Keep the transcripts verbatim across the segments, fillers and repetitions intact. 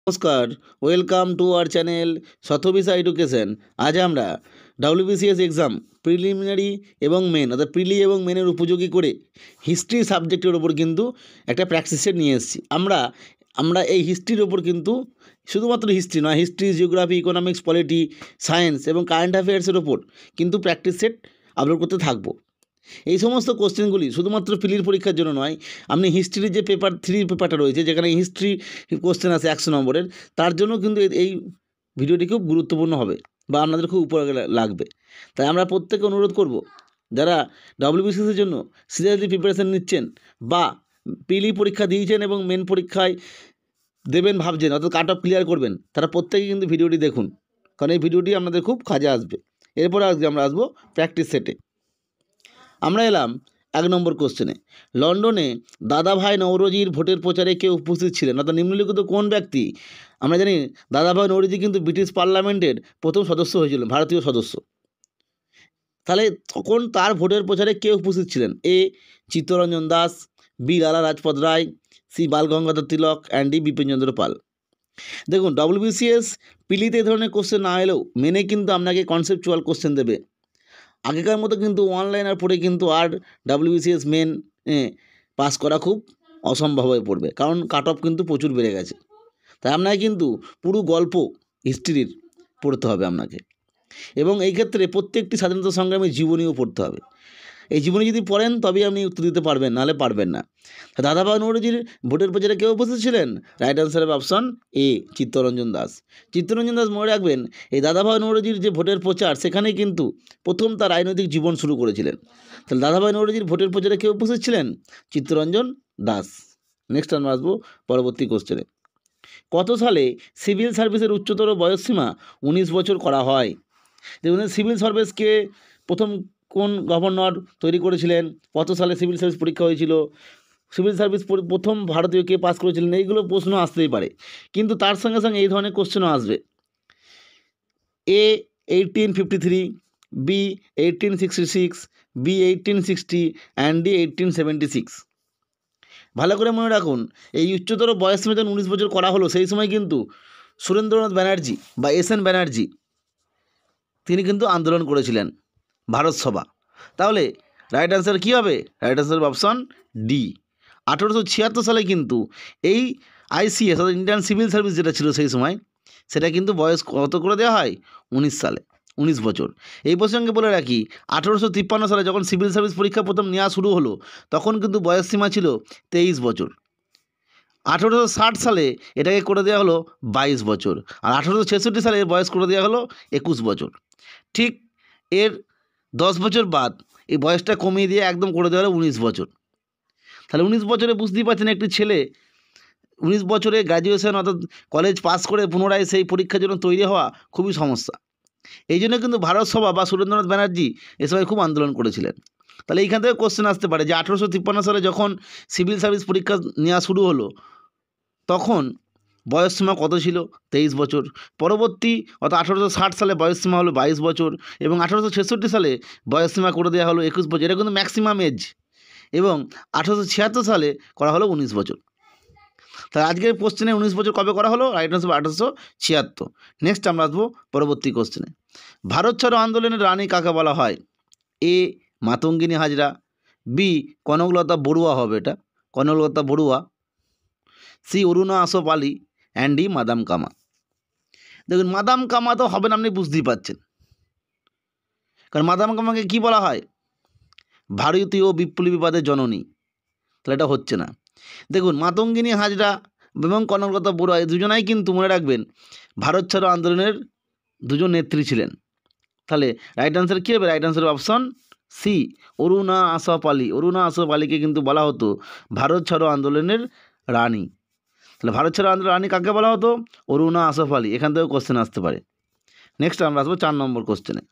নমস্কার, welcome to our channel Shatabisha education. আজ আমরা ডব্লিউবিসিএস এক্সাম প্রিলিমিনারি এবং মেন অর্থাৎ প্রিলি এবং মেনের উপযোগী করে হিস্ট্রি সাবজেক্টের ওপর কিন্তু একটা প্র্যাকটিস সেট নিয়ে এসেছি। আমরা আমরা এই হিস্ট্রির ওপর কিন্তু শুধুমাত্র হিস্ট্রি নয়, history, geography, economics, polity, science এবং কারেন্ট অ্যাফেয়ার্সের ওপর কিন্তু প্র্যাকটিস সেট আপলোড করতে থাকবো। এই সমস্ত কোশ্চেনগুলি শুধুমাত্র প্রিলির পরীক্ষার জন্য নয়, আপনি হিস্ট্রির যে পেপার থ্রি পেপারটা রয়েছে যেখানে হিস্ট্রি কোশ্চেন আছে একশো নম্বরের, তার জন্য কিন্তু এই ভিডিওটি খুব গুরুত্বপূর্ণ হবে বা আপনাদের খুব উপকারে লাগবে। তাই আমরা প্রত্যেকে অনুরোধ করব, যারা ডব্লিউবিসিএসের জন্য সিরিয়াসলি প্রিপারেশান নিচ্ছেন বা প্রিলি পরীক্ষা দিয়েছেন এবং মেন পরীক্ষায় দেবেন ভাবছেন, অর্থাৎ কাট অফ ক্লিয়ার করবেন, তারা প্রত্যেকে কিন্তু ভিডিওটি দেখুন, কারণ এই ভিডিওটি আপনাদের খুব কাজে আসবে। এরপর আজকে আমরা আসবো প্র্যাকটিস সেটে। আমরা এলাম এক নম্বর কোশ্চেনে। লন্ডনে দাদাভাই নওরোজির ভোটের প্রচারে কে উপস্থিত ছিলেন? অর্থাৎ নিম্নলিখিত কোন ব্যক্তি? আমরা জানি দাদাভাই নওরোজি কিন্তু ব্রিটিশ পার্লামেন্টের প্রথম সদস্য হয়েছিলেন, ভারতীয় সদস্য। তাহলে তখন তার ভোটের প্রচারে কে উপস্থিত ছিলেন? এ Chittaranjan Das, B Lala Lajpat Rai, C Bal Gangadhar Tilak and D Bipinchandra Pal. দেখুন, ডব্লিউবিসিএস পিলিতে এই ধরনের কোশ্চেন না এলেও মেনে কিন্তু আপনাকে কনসেপচুয়াল কোশ্চেন দেবে। আগেকার মতো কিন্তু অনলাইনের পরে কিন্তু আর ডব্লিউবিসিএস মেন পাস করা খুব অসম্ভব হয়ে পড়বে, কারণ কাট অফ কিন্তু প্রচুর বেড়ে গেছে। তাই আপনাকে কিন্তু পুরো গল্প হিস্ট্রির পড়তে হবে আপনাকে, এবং এই ক্ষেত্রে প্রত্যেকটি স্বাধীনতা সংগ্রামের জীবনীও পড়তে হবে। এই জীবনী যদি পড়েন তবেই আপনি উত্তর দিতে পারবেন, নাহলে পারবেন না। দাদাভাই নওরোজির ভোটের প্রচারে কেউ উপস্থিত ছিলেন? রাইট অ্যান্সার হবে অপশন এ, চিত্তরঞ্জন দাস। চিত্তরঞ্জন দাস মনে রাখবেন, এই দাদাভাই নওরোজির যে ভোটের প্রচার, সেখানেই কিন্তু প্রথম তার রাজনৈতিক জীবন শুরু করেছিলেন। তাহলে দাদাভাই নওরোজির ভোটের প্রচারে কেউ উপস্থিত ছিলেন? চিত্তরঞ্জন দাস। নেক্সট আমরা আসবো পরবর্তী কোশ্চেনে। কত সালে সিভিল সার্ভিসের উচ্চতর বয়সসীমা উনিশ বছর করা হয়? দেখুন, সিভিল সার্ভিসকে প্রথম কোন গভর্নর তৈরি করেছিলেন? কত সালে সিভিল সার্ভিস পরীক্ষা হয়েছিল? সিভিল সার্ভিস প্রথম ভারতীয় কে পাস করেছিলেন? এইগুলো প্রশ্ন আসতেই পারে, কিন্তু তার সঙ্গে সঙ্গে এই ধরনের কোশ্চেনও আসবে। A eighteen fifty three, B eighteen sixty six, B eighteen sixty and D eighteen seventy six. ভালো করে মনে রাখুন, এই উচ্চতর বয়সসীমা যখন উনিশ বছর করা হলো, সেই সময় কিন্তু সুরেন্দ্রনাথ ব্যানার্জি বা এস এন ব্যানার্জি তিনি কিন্তু আন্দোলন করেছিলেন, ভারত সভা। তাহলে রাইট অ্যান্সার কী হবে? Right answer option D. আঠেরোশো ছিয়াত্তর সালে কিন্তু এই আইসিএস অর্থাৎ ইন্ডিয়ান সিভিল সার্ভিস যেটা ছিল সেই সময়, সেটা কিন্তু বয়স কত করে দেওয়া হয়? উনিশ সালে, উনিশ বছর। এই প্রসঙ্গে বলে রাখি, আঠেরোশো তিপ্পান্ন সালে যখন সিভিল সার্ভিস পরীক্ষা প্রথম নেওয়া শুরু হলো, তখন কিন্তু বয়স সীমা ছিল তেইশ বছর। আঠেরোশো ষাট সালে এটাকে করে দেওয়া হলো বাইশ বছর, আর আঠেরোশো ছেষট্টি সালে এর বয়স করে দেওয়া হলো একুশ বছর। ঠিক এর দশ বছর বাদ এই বয়সটা কমিয়ে দিয়ে একদম করে দেওয়া হলো উনিশ বছর। তাহলে উনিশ বছরে বুঝতেই পারছেন, একটি ছেলে উনিশ বছরে গ্র্যাজুয়েশন অর্থাৎ কলেজ পাস করে পুনরায় সেই পরীক্ষার জন্য তৈরি হওয়া খুবই সমস্যা। এই জন্য কিন্তু ভারত সভা বা সুরেন্দ্রনাথ ব্যানার্জি এ সময় খুব আন্দোলন করেছিলেন। তাহলে এইখান থেকে কোশ্চেন আসতে পারে যে আঠেরোশো তিপ্পান্ন সালে যখন সিভিল সার্ভিস পরীক্ষা নেওয়া শুরু হলো, তখন বয়সসীমা কত ছিল? তেইশ বছর। পরবর্তী অর্থাৎ আঠেরোশো ষাট সালে বয়সসীমা হলো বাইশ বছর, এবং আঠেরোশো ছেষট্টি সালে বয়সসীমা করে দেওয়া হলো একুশ বছর। এটা কিন্তু ম্যাক্সিমাম এজ। এবং আঠেরোশো ছিয়াত্তর সালে করা হলো উনিশ বছর। তাহলে আজকের কোশ্চেনে উনিশ বছর কবে করা হলো? রাইট আনসার আঠেরোশো ছিয়াত্তর। নেক্সট আমরা আসবো পরবর্তী কোশ্চেনে। ভারত ছাড়ো আন্দোলনের রানী কাকে বলা হয়? এ মাতঙ্গিনী হাজরা, বি কনকলতা বড়ুয়া হবে এটা, Kanaklata Barua, C Aruna Asaf Ali and D madam Cama. দেখুন, মাদাম কামা তো হবে না, আপনি বুঝতেই পারছেন, কারণ মাদাম কামাকে কী বলা হয়? ভারতীয় বিপ্লবীবাদের জননী। তাহলে এটা হচ্ছে না। দেখুন, মাতঙ্গিনী হাজরা এবং কনকলতা বড়ুয়া এই দুজনাই কিন্তু মনে রাখবেন ভারত ছাড়ো আন্দোলনের দুজন নেত্রী ছিলেন। তাহলে রাইট আনসার কী হবে? Right answer option C, Aruna Asaf Ali. Aruna Asaf আলীকে কিন্তু বলা হতো ভারত ছাড়ো আন্দোলনের রানী। তাহলে ভারত ছাড়ো আন্দোলনের রানী কাকে বলা হতো? অরুণা আসফ আলী। এখান থেকেও কোশ্চেন আসতে পারে। নেক্সট আমরা আসবো চার নম্বর কোশ্চেনে।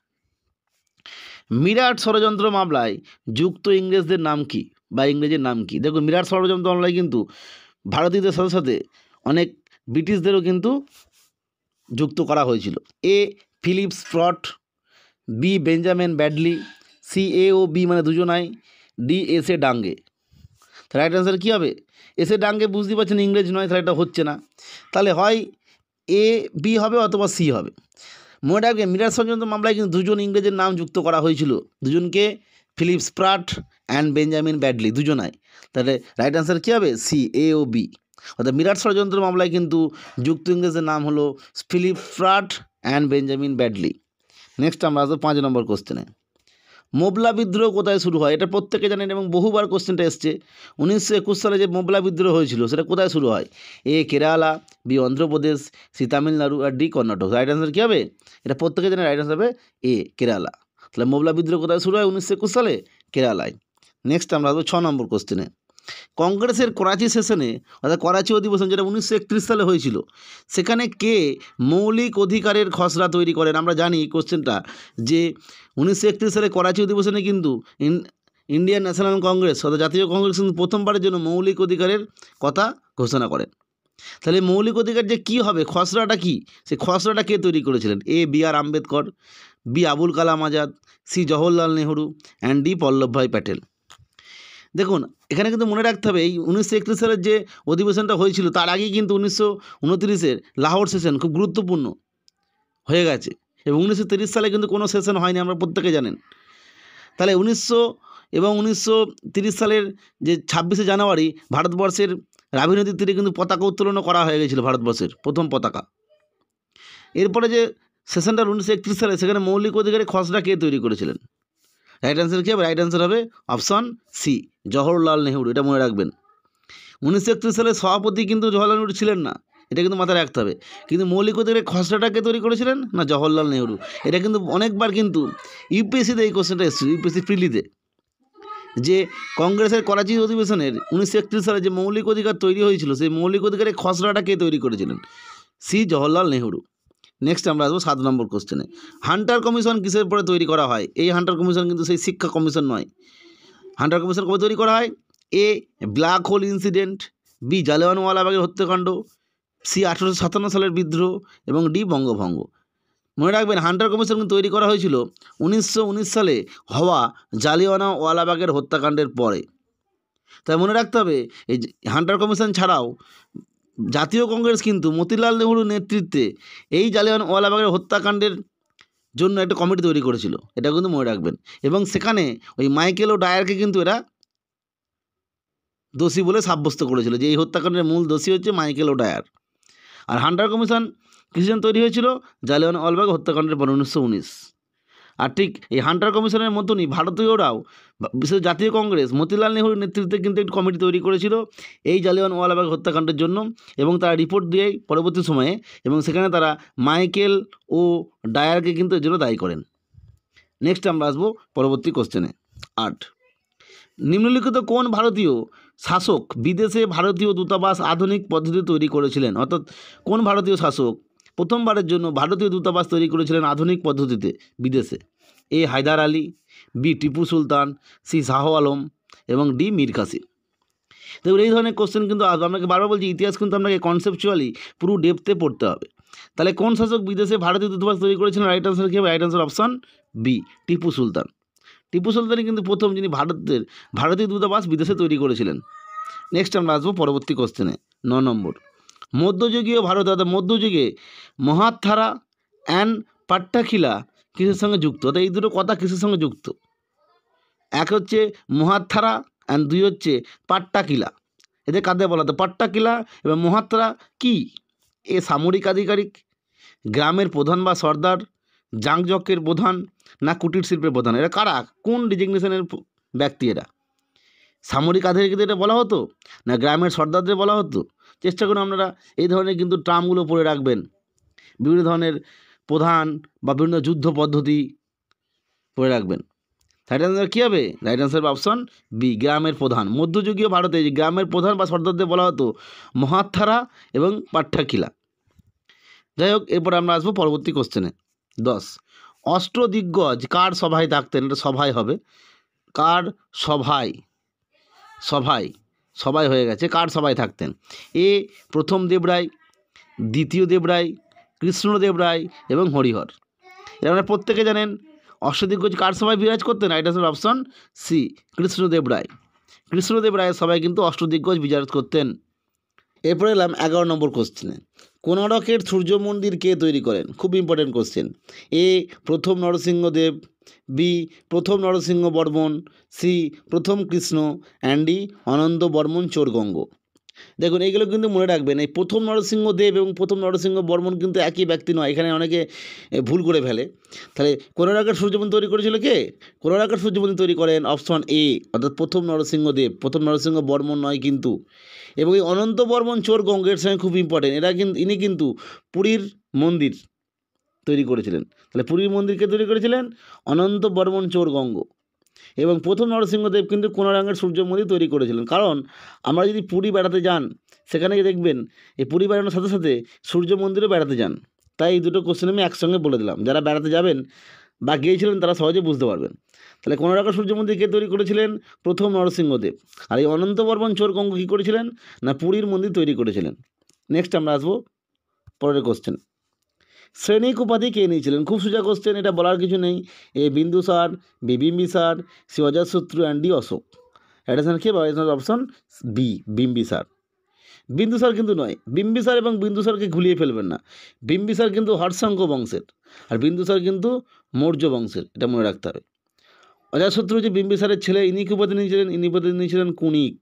মিরাট ষড়যন্ত্র মামলায় যুক্ত ইংরেজদের নাম কি বা ইংরেজের নাম কি? দেখুন, মিরাট ষড়যন্ত্র মামলায় কিন্তু ভারতীয়দের সাথে সাথে অনেক ব্রিটিশদেরও কিন্তু যুক্ত করা হয়েছিল। A Philip Spratt, B Benjamin Bradley, C A ও বি মানে দুজনাই, D S A Dange. Right answer কী হবে? এস এ ডাঙ্গে বুঝতে পারছেন ইংরেজ নয়, তাহলে এটা হচ্ছে না। তাহলে হয় এ বি হবে অথবা সি হবে। মনে রাখবেন মিরাট ষড়যন্ত্র মামলায় কিন্তু দুজন ইংরেজের নাম যুক্ত করা হয়েছিল, দুজনকে, Philip Spratt and Benjamin Bradley, দুজনাই। তাহলে রাইট অ্যান্সার কী হবে? সি, এ ও বি। অর্থাৎ মিরাট ষড়যন্ত্র মামলায় কিন্তু যুক্ত ইংরেজের নাম হলো Philip Spratt and Benjamin Bradley. Next আমরা আসবো পাঁচ নম্বর কোশ্চেনে। মোবলা বিদ্রোহ কোথায় শুরু হয়? এটা প্রত্যেকে জানেন এবং বহুবার কোশ্চেনটা এসছে। উনিশশো একুশ সালে যে মোবলা বিদ্রোহ হয়েছিল সেটা কোথায় শুরু হয়? A Kerala, B Andhra Pradesh, C Tamil Nadu আর ডি কর্ণাটক। রাইট অ্যান্সার কী হবে? এটা প্রত্যেকে জানেন, রাইট অ্যান্সার হবে এ কেরালা। তাহলে মোবলা বিদ্রোহ কোথায় শুরু হয়? উনিশশো একুশ সালে কেরালায়। নেক্সট আমরা আসবো ছ নম্বর কোশ্চেনে। কংগ্রেসের করাচি সেশনে অর্থাৎ করাচি অধিবেশন যেটা উনিশশো একত্রিশ সালে হয়েছিল, সেখানে কে মৌলিক অধিকারের খসড়া তৈরি করেন? আমরা জানি কোশ্চেনটা যে উনিশশো একত্রিশ সালে করাচি অধিবেশনে কিন্তু ইন্ডিয়ান ন্যাশনাল কংগ্রেস অর্থাৎ জাতীয় কংগ্রেস কিন্তু প্রথমবারের জন্য মৌলিক অধিকারের কথা ঘোষণা করেন। তাহলে মৌলিক অধিকার যে কী হবে, খসড়াটা কী, সেই খসড়াটা কে তৈরি করেছিলেন? A B R Ambedkar, B Abul Kalam Azad, C Jawaharlal Nehru and D পল্লবভাই প্যাটেল। দেখুন এখানে কিন্তু মনে রাখতে হবে এই উনিশশো একত্রিশ সালের যে অধিবেশনটা হয়েছিল তার আগেই কিন্তু উনিশশো উনত্রিশের লাহোর সেশন খুব গুরুত্বপূর্ণ হয়ে গেছে এবং উনিশশো তিরিশ সালে কিন্তু কোনো সেশন হয়নি, আমরা প্রত্যেকে জানেন। তাহলে উনিশশো এবং উনিশশো তিরিশ সালের যে ছাব্বিশে জানুয়ারি ভারতবর্ষের রাবি নদীর তীরে কিন্তু পতাকা উত্তোলনও করা হয়ে গেছিলো, ভারতবর্ষের প্রথম পতাকা। এরপরে যে সেশনটা উনিশশো একত্রিশ সালে সেখানে মৌলিক অধিকারের খসড়া কে তৈরি করেছিলেন? রাইট অ্যান্সার কী হবে? রাইট অ্যান্সার হবে অপশন সি, জওহরলাল নেহরু। এটা মনে রাখবেন। উনিশশো একত্রিশ সালে সভাপতি কিন্তু জওহরলাল নেহরু ছিলেন না, এটা কিন্তু মাথায় রাখতে হবে। কিন্তু মৌলিক অধিকারের খসড়াটাকে তৈরি করেছিলেন না জওহরলাল নেহরু। এটা কিন্তু অনেকবার কিন্তু ইউপিএসসিতে এই কোশ্চেনটা এসেছিল, ইউপিএসসি প্রিলিতে, যে কংগ্রেসের করাচি অধিবেশনের উনিশশো একত্রিশ সালে যে মৌলিক অধিকার তৈরি হয়েছিল সেই মৌলিক অধিকারের খসড়াটা কে তৈরি করেছিলেন? সি, জওহরলাল নেহরু। নেক্সট আমরা আসবো সাত নম্বর কোশ্চেনে। হান্টার কমিশন কিসের পরে তৈরি করা হয়? এই হান্টার কমিশন কিন্তু সেই শিক্ষা কমিশন নয়। হান্টার কমিশন কবে তৈরি করা হয়? A black hole incident, B জালিয়ানওয়ালাবাগের হত্যাকাণ্ড, সি আঠারোশো সাতান্ন সালের বিদ্রোহ এবং ডি বঙ্গভঙ্গ। মনে রাখবেন হান্টার কমিশন কিন্তু তৈরি করা হয়েছিল উনিশশো উনিশ সালে হওয়া জালিয়ানওয়ালাবাগের হত্যাকাণ্ডের পরে। তাই মনে রাখতে হবে এই হান্টার কমিশন ছাড়াও জাতীয় কংগ্রেস কিন্তু মতিলাল নেহরুর নেতৃত্বে এই জালিয়ানওয়ালাবাগের হত্যাকাণ্ডের জন্য একটা কমিটি তৈরি করেছিল, এটা কিন্তু মনে রাখবেন। এবং সেখানে ওই মাইকেল ও ডায়ারকে কিন্তু এরা দোষী বলে সাব্যস্ত করেছিল যে এই হত্যাকাণ্ডের মূল দোষী হচ্ছে মাইকেল ও ডায়ার। আর হান্টার কমিশন কিসের তৈরি হয়েছিল? জালিয়ানওয়ালাবাগ হত্যাকাণ্ডের পর উনিশশো উনিশ। আর ঠিক এই হান্টার কমিশনের মতনই ভারতীয়রাও বিশেষ জাতীয় কংগ্রেস মতিলাল নেহরুর নেতৃত্বে কিন্তু একটি কমিটি তৈরি করেছিল এই জালিয়ানওয়ালাবাগ হত্যাকাণ্ডের জন্য এবং তারা রিপোর্ট দিয়ে পরবর্তী সময়ে এবং সেখানে তারা মাইকেল ও ডায়ারকে কিন্তু এর জন্য দায়ী করেন। নেক্সট আমরা আসবো পরবর্তী কোশ্চেনে। আট, নিম্নলিখিত কোন ভারতীয় শাসক বিদেশে ভারতীয় দূতাবাস আধুনিক পদ্ধতি তৈরি করেছিলেন? অর্থাৎ কোন ভারতীয় শাসক প্রথমবারের জন্য ভারতীয় দূতাবাস তৈরি করেছিলেন আধুনিক পদ্ধতিতে বিদেশে? A Haidar Ali, B Tipu Sultan, C Shah Alam এবং ডি মীর কাসিম। দেখুন এই ধরনের কোশ্চেন কিন্তু আপনাকে বারবার বলছি ইতিহাস কিন্তু আপনাকে কনসেপচুয়ালি পুরো ডেপথে পড়তে হবে। তাহলে কোন শাসক বিদেশে ভারতীয় দূতাবাস তৈরি করেছিলেন? রাইট আনসার কী হবে? Right answer option B, Tipu Sultan. Tipu সুলতানই কিন্তু প্রথম যিনি ভারতের ভারতীয় দূতাবাস বিদেশে তৈরি করেছিলেন। নেক্সট আমরা আসবো পরবর্তী কোশ্চেনে। ন নম্বর, মধ্যযুগীয় ভারত অর্থাৎ মধ্যযুগে মহাত্থারা অ্যান্ড পাট্টাখিলা কিসের সঙ্গে যুক্ত? অর্থাৎ এই দুটো কথা কিসের সঙ্গে যুক্ত? এক হচ্ছে মহাত্থারা অ্যান্ড দুই হচ্ছে পাট্টাকিলা। এদের কাদের বলা হতো? পাট্টাকিলা এবং মহাত্থারা কি? এ সামরিক আধিকারিক, গ্রামের প্রধান বা সর্দার, যাঁকজকের প্রধান না কুটির শিল্পের প্রধান? এরা কারা? কোন ডিজিগনেশনের ব্যক্তি এরা? সামরিক আধিকারিকদের এটা বলা হতো না গ্রামের সর্দারদের বলা হতো? চেষ্টা করুন আপনারা এই ধরনের কিন্তু ট্রামগুলো পড়ে রাখবেন, বিভিন্ন ধরনের প্রধান বা বিভিন্ন যুদ্ধ পদ্ধতি পড়ে রাখবেন। রাইট আনসার কী হবে? রাইট আনসার অপশন বি, গ্রামের প্রধান। মধ্যযুগীয় ভারতে যে গ্রামের প্রধান বা সর্দারদের বলা হতো মহাত্থারা এবং পাট্টাকিলা। যাই হোক, এরপর আমরা আসবো পরবর্তী কোশ্চেনে। দশ, অষ্টদিগ্গজ কার সভায় থাকতেন? এটা সভায় হবে। কার সভায়? সভায় সভায় হয়ে গেছে। কার সভায় থাকতেন? এ প্রথম দেবরায়, দ্বিতীয় দেবরায়, কৃষ্ণদেব রায় এবং হরিহর। এরা আপনারা প্রত্যেকে জানেন অষ্টদিগ্গজ কার সভায় বিরাজ করতেন? Right answer option C, Krishnadeva Raya. Krishnadeva রায়ের সভায় কিন্তু অষ্টদিগ্গজ বিরাজ করতেন। এরপরে এলাম এগারো নম্বর কোশ্চেনে। কোণারকের সূর্য মন্দির কে তৈরি করেন? খুব ইম্পর্টেন্ট কোশ্চেন। এ প্রথম নরসিংহদেব, বি প্রথম নরসিংহ বর্মন, সি প্রথম কৃষ্ণ, অ্যান্ড ডি অনন্ত বর্মন চোরগঙ্গ। দেখুন এইগুলো কিন্তু মনে রাখবেন, এই প্রথম নরসিংহদেব এবং প্রথম নরসিংহ বর্মন কিন্তু একই ব্যক্তি নয়, এখানে অনেকে ভুল করে ফেলে। তাহলে কোণারকের সূর্য মন্দির তৈরি করেছিল কে? কোণারকের সূর্য মন্দির তৈরি করেন অপশন এ, অর্থাৎ প্রথম নরসিংহদেব, প্রথম নরসিংহ বর্মন নয় কিন্তু। এবং এই অনন্ত বর্মন চোরগঙ্গের সঙ্গে খুব ইম্পর্টেন্ট, এরা কিন্তু ইনি কিন্তু পুরীর মন্দির তৈরি করেছিলেন। তাহলে পুরীর মন্দিরকে তৈরি করেছিলেন অনন্ত বর্মন চোরগঙ্গ। এবং প্রথম নরসিংহদেব কিন্তু কোণারকের সূর্য মন্দির তৈরি করেছিলেন। কারণ আমরা যদি পুরী বেড়াতে যান, সেখানে গিয়ে দেখবেন এই পুরী বেড়ানোর সাথে সাথে সূর্য মন্দিরও বেড়াতে যান। তাই এই দুটো কোশ্চেন আমি একসঙ্গে বলে দিলাম, যারা বেড়াতে যাবেন বা গিয়েছিলেন তারা সহজে বুঝতে পারবেন। তাহলে কোণারকের সূর্য মন্দির কে তৈরি করেছিলেন? প্রথম নরসিংহদেব। আর এই অনন্ত বর্মন চোরগঙ্গ কী করেছিলেন? না পুরীর মন্দির তৈরি করেছিলেন। নেক্সট আমরা আসবো পরের কোশ্চেন। শ্রেণিক উপাধি কে নিয়েছিলেন? খুব সোজা কোশ্চেন, এটা বলার কিছু নেই। A Bindusara, B Bimbisara, C Ajatashatru, and D Ashoka. এটা কি অপশন বি বিম্বিসার। বিন্দুসার কিন্তু নয়, বিম্বিসার এবং বিন্দুসারকে ঘুলিয়ে ফেলবেন না। বিম্বিসার কিন্তু হর্ষাঙ্ক বংশের, আর বিন্দুসার কিন্তু মৌর্য বংশের, এটা মনে রাখতে হবে। অজাতশত্রু যে বিম্বিসারের ছেলে, ইনি কি উপাধি নিয়েছিলেন? ইনি উপাধি নিয়েছিলেন কুণিক।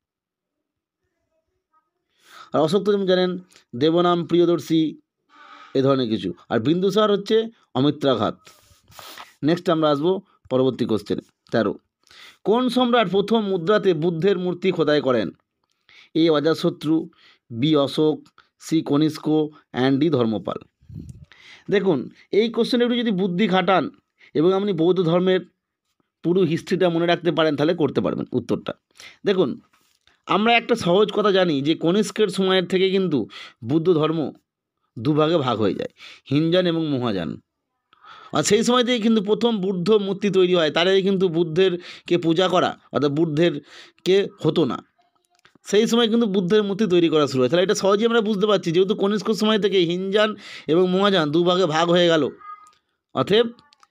আর অশোক তো যেমন জানেন দেবনাম, প্রিয়দর্শী, এ ধরনের কিছু। আর বিন্দুসার হচ্ছে অমিত্রাঘাত। নেক্সট আমরা আসবো পরবর্তী কোশ্চেনে। তেরো, কোন সম্রাট প্রথম মুদ্রাতে বুদ্ধের মূর্তি খোদাই করেন? A Ajatashatru, B Ashoka, C Kanishka, and D Dharmapala. দেখুন এই কোশ্চেনে একটু যদি বুদ্ধি খাটান এবং আপনি বৌদ্ধ ধর্মের পুরো হিস্ট্রিটা মনে রাখতে পারেন, তাহলে করতে পারবেন উত্তরটা। দেখুন আমরা একটা সহজ কথা জানি যে কনিষ্কের সময়ের থেকে কিন্তু বুদ্ধ ধর্ম দুভাগে ভাগ হয়ে যায়, হিনজান এবং মহাযান। আর সেই সময় থেকে কিন্তু প্রথম বুদ্ধ মূর্তি তৈরি হয়, তার আগে কিন্তু বুদ্ধের কে পূজা করা অর্থাৎ বুদ্ধের কে হতো না। সেই সময় কিন্তু বুদ্ধের মূর্তি তৈরি করা শুরু হয়। তাহলে এটা সহজেই আমরা বুঝতে পারছি, যেহেতু কনিষ্ক সময় থেকে হিনজান এবং মহাযান দুভাগে ভাগ হয়ে গেল, অতএব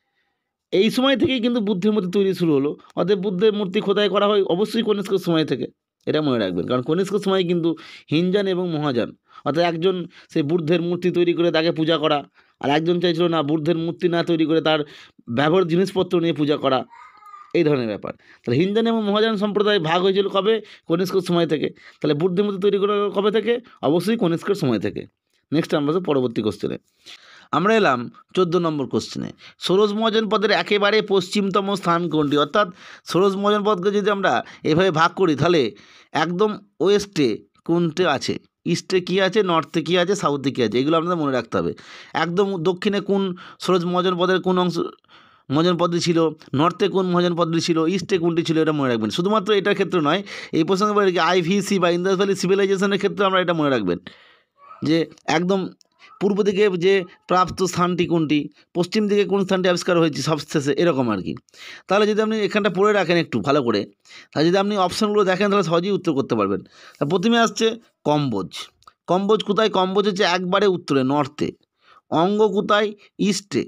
এই সময় থেকেই কিন্তু বুদ্ধের মূর্তি তৈরি শুরু হলো। অতএব বুদ্ধের মূর্তি খোদাই করা হয় অবশ্যই কনিষ্ক সময় থেকে, এটা মনে রাখবেন। কারণ কনিষ্ক সময় কিন্তু হিনজান এবং মহাযান, অর্থাৎ একজন সেই বুদ্ধের মূর্তি তৈরি করে তাকে পূজা করা, আর একজন চাইছিল না বুদ্ধের মূর্তি না তৈরি করে তার ব্যবহার জিনিসপত্র নিয়ে পূজা করা, এই ধরনের ব্যাপার। তাহলে হিনজান এবং মহাযান সম্প্রদায় ভাগ হয়েছিল কবে? কনিষ্কের সময় থেকে। তাহলে বুদ্ধের মূর্তি তৈরি করা কবে থেকে? অবশ্যই কনিষ্কের সময় থেকে। নেক্সট আমরা তো পরবর্তী কোশ্চেনে আমরা এলাম চোদ্দো নম্বর কোশ্চেনে। ষোড়শ মহাজন পদের একেবারে পশ্চিমতম স্থান কোনটি? অর্থাৎ ষোড়শ মহাজন পদকে যদি আমরা এভাবে ভাগ করি, তাহলে একদম ওয়েস্টে কোনটা আছে, ইস্টে কী আছে, নর্থে কী আছে, সাউথে কী আছে, এগুলো আপনাদের মনে রাখতে হবে। একদম দক্ষিণে কোন ষোড়শ মহাজন পদের কোন অংশ মহাজন পদটি ছিল, নর্থে কোন মহাজন পদটি ছিল, ইস্টে কোনটি ছিল, এটা মনে রাখবেন। শুধুমাত্র এটার ক্ষেত্রে নয়, এই প্রসঙ্গে বলে কি আইভিসি বা ইন্দাস ভ্যালি সিভিলাইজেশনের ক্ষেত্রে আমরা এটা মনে রাখবেন যে একদম পূর্ব দিকে যে প্রাপ্ত স্থানটি কোনটি, পশ্চিম দিকে কোন স্থানটি আবিষ্কার হয়েছে সবশেষে, এরকম আর কি। তাহলে যদি আপনি এখানটা পড়ে রাখেন একটু ভালো করে, তাহলে যদি আপনি অপশানগুলো দেখেন তাহলে সহজেই উত্তর করতে পারবেন। প্রথমে আসছে কম্বোজ। কম্বোজ কোথায়? কম্বোজ হচ্ছে একবারে উত্তরে, নর্থে। অঙ্গ কোথায়? ইস্টে।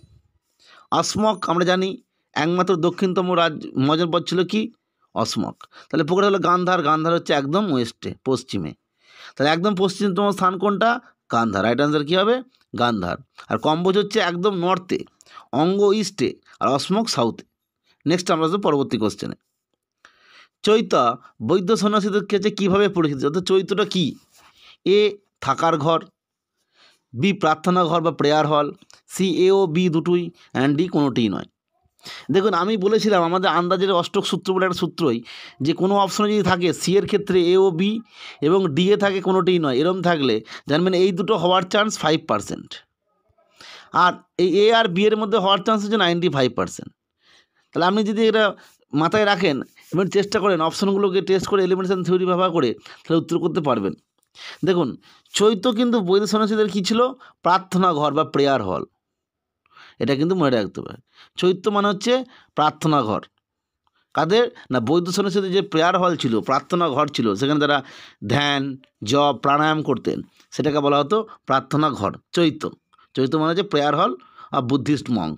অসমক আমরা জানি একমাত্র দক্ষিণতম রাজ মহাজন পদ ছিল কি? অসমক। তাহলে পকেটে হলো গান্ধার। গান্ধার হচ্ছে একদম ওয়েস্টে, পশ্চিমে। তাহলে একদম পশ্চিমতম স্থান কোনটা? গান্ধার। রাইট আনসার কী হবে? গান্ধার। আর কম্বোজ হচ্ছে একদম নর্থে, অঙ্গ ইস্টে, আর অসমক সাউথে। নেক্সট আমরা আসবো পরবর্তী কোশ্চেনে। চৈতা বৈদ্য সন্ন্যাসীদের কাছে কীভাবে পরিচিত? অর্থাৎ চৈত্যটা কী? এ থাকার ঘর, বি প্রার্থনা ঘর বা প্রেয়ার হল, সি এ ও বি দুটোই, অ্যান্ড ডি কোনোটিই নয়। দেখুন আমি বলেছিলাম আমাদের আন্দাজের অষ্টক সূত্র বলে একটা সূত্রই, যে কোনো অপশনে যদি থাকে সি এর ক্ষেত্রে এ ও বি এবং ডি এ থাকে কোনোটিই নয়, এরম থাকলে জানবেন এই দুটো হওয়ার চান্স ফাইভ পার্সেন্ট, আর এই এ আর বি এর মধ্যে হওয়ার চান্স হচ্ছে নাইনটি ফাইভ পার্সেন্ট। তাহলে আপনি যদি এটা মাথায় রাখেন এবং চেষ্টা করেন অপশনগুলোকে টেস্ট করে এলিমিনেশন থিওরি ব্যবহার করে, তাহলে উত্তর করতে পারবেন। দেখুন চৈত্য কিন্তু বৈদ্য সন্ন্যাসীদের কী ছিল? প্রার্থনা ঘর বা প্রেয়ার হল, এটা কিন্তু মনে রাখতে হবে। চৈত্য মানে হচ্ছে প্রার্থনা ঘর। কাদের? না বৈদ্য সন্ন্যাসীদের যে প্রেয়ার হল ছিল, প্রার্থনা ঘর ছিল, সেখানে তারা ধ্যান জপ প্রাণায়াম করতেন, সেটাকে বলা হতো প্রার্থনা ঘর। চৈত্য চৈত্য মানে হচ্ছে প্রেয়ার হল আর বুদ্ধিস্ট মঙ্ক।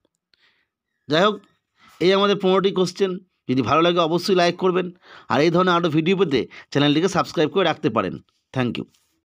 যাই হোক, এই আমাদের পনেরোটি কোশ্চেন। যদি ভালো লাগে অবশ্যই লাইক করবেন, আর এই ধরনের আরও ভিডিও পেতে চ্যানেলটিকে সাবস্ক্রাইব করে রাখতে পারেন। Thank you.